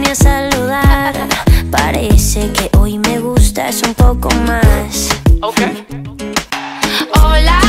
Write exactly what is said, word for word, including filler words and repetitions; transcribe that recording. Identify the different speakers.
Speaker 1: vine a saludar. Parece que hoy me gustas un poco más.
Speaker 2: Okay.
Speaker 1: Hola,